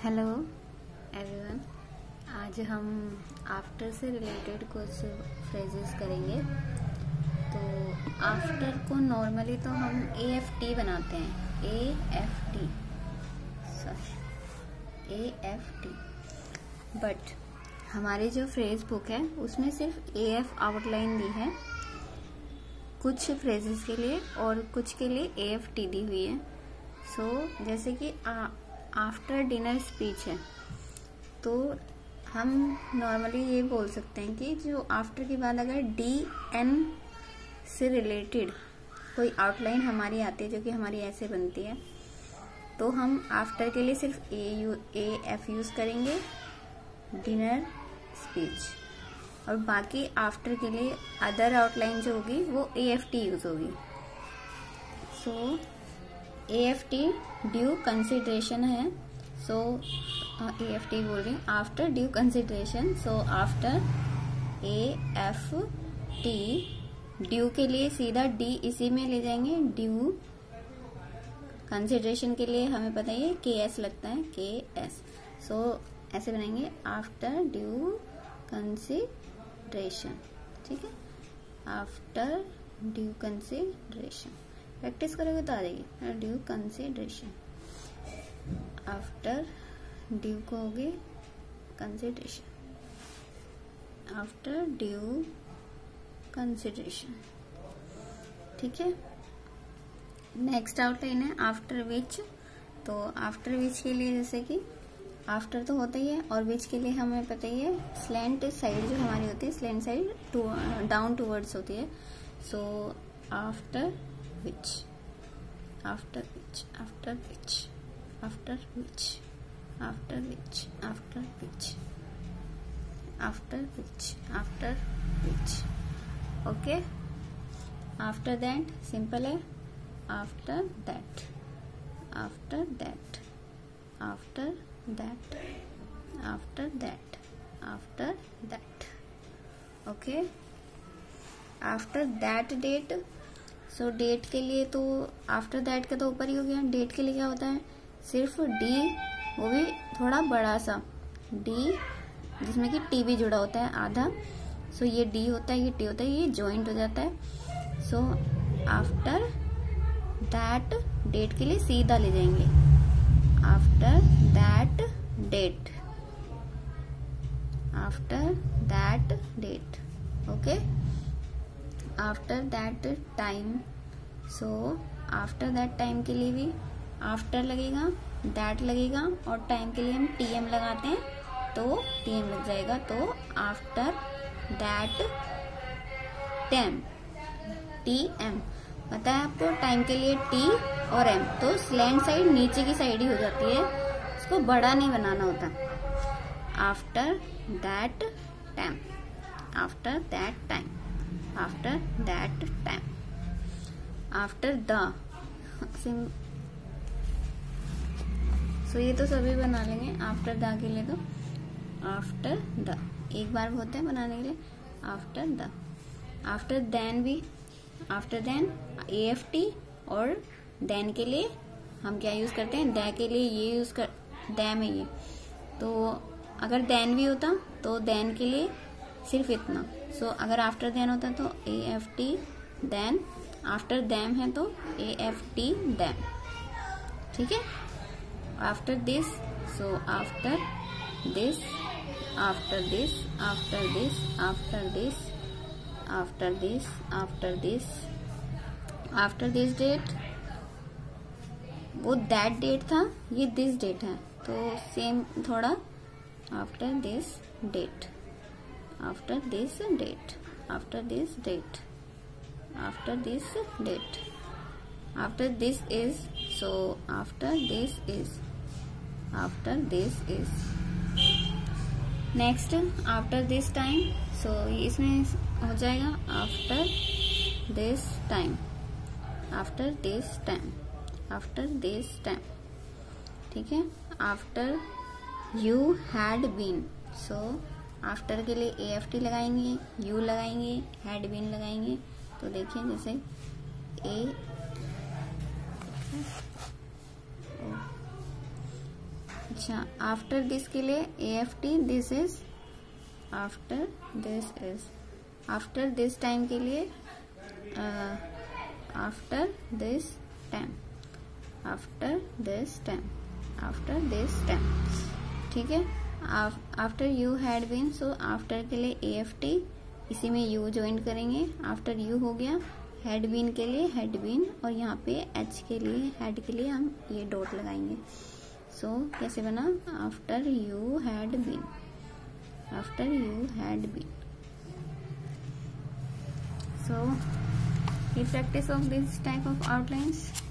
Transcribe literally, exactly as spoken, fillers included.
Hello everyone, आज हम after से रिलेटेड कुछ फ्रेजेस करेंगे। तो आफ्टर को नॉर्मली तो हम ए एफ टी बनाते हैं, A F T sorry A F T but हमारी जो फ्रेज बुक है उसमें सिर्फ ए एफ आउटलाइन दी है कुछ फ्रेजेस के लिए और कुछ के लिए ए एफ टी दी हुई है। सो so, जैसे कि आ, आफ्टर डिनर स्पीच है तो हम नॉर्मली ये बोल सकते हैं कि जो आफ्टर के बाद अगर डी एन से रिलेटेड कोई आउटलाइन हमारी आती है जो कि हमारी ऐसे बनती है तो हम आफ्टर के लिए सिर्फ A U A F use करेंगे डिनर स्पीच, और बाकी आफ्टर के लिए अदर आउटलाइन जो होगी वो ए एफ टी यूज होगी। So A F T due consideration है, सो ए एफ टी बोल रही after due consideration. So after A F T due के लिए सीधा डी इसी में ले जाएंगे, ड्यू कंसिडरेशन के लिए हमें पता है के एस लगता है, के एस। सो ऐसे बनाएंगे आफ्टर ड्यू कंसिडरेशन, ठीक है, आफ्टर ड्यू कंसिडरेशन। प्रैक्टिस करोगे तो आ जाएगी। ड्यू कंसिडरेशन आफ्टर ड्यू को होगी कंसिडरेशन, आफ्टर ड्यू कंसिडरेशन, ठीक है। नेक्स्ट आउटलाइन है आफ्टर विच। तो आफ्टर विच के लिए जैसे कि आफ्टर तो होता ही है और विच के लिए हमें पता ही है स्लैंट साइड जो हमारी होती है, slant side to down towards होती है। So after which, after which, after which, after which, after which, after which, after which, after which, okay। after that simple है after that, after that, after that, after that, after that, okay। after that date, so so, date के लिए तो after that का तो ऊपर ही हो गया। Date के लिए क्या होता है सिर्फ डी, वो भी थोड़ा बड़ा सा डी जिसमें कि टी भी जुड़ा होता है आधा। सो so, ये डी होता है, ये टी होता है, ये जॉइंट हो जाता है। सो आफ्टर दैट डेट के लिए सीधा ले जाएंगे after that date, after that date, okay. After that time, so after that time के लिए भी आफ्टर लगेगा, दैट लगेगा और टाइम के लिए हम टी एम लगाते हैं तो टी एम लग जाएगा। तो after that time, T M पता है आपको, टाइम के लिए टी और एम, तो स्लैंट साइड नीचे की साइड ही हो जाती है, उसको बड़ा नहीं बनाना होता। After that time, after that time, after that time, after the same. So ये तो सभी बना लेंगे आफ्टर द के लिए। तो आफ्टर द एक बार होते हैं बनाने के लिए आफ्टर द। आफ्टर देन भी, after then A F T, और देन के लिए हम क्या यूज करते हैं, द के लिए ये यूज कर, द में ये। तो अगर देन भी होता तो देन के लिए सिर्फ इतना। सो so, अगर आफ्टर देन होता तो A F T then, after them है तो ए एफ टी दैम, ठीक है। After this, so after this, after this, after this, after this, after this, after this, after this date, वो that date था, ये this date है तो same थोड़ा। After this date, after this date, after this date, after this date, after this is, so after this is, after this is, next after this time, so इसमें हो जाएगा after this time, after this time, after this time, ठीक है। after you had been, so after के लिए A F T लगाएंगे, you लगाएंगे, had been लगाएंगे। तो देखिए जैसे ए अच्छा, आफ्टर दिस के लिए A F T, this is, after this is, after this time के लिए after this time, after this time, after this time, ठीक है। After you had been, so after के लिए ए एफ टी, इसी में यू ज्वाइन करेंगे, after you हो गया, हैड बीन के लिए हैड बीन, और यहाँ पे एच के लिए, हैड के लिए हम ये डॉट लगाएंगे। सो so, कैसे बना, after you had been, after you had been. So ये practice of this type of outlines.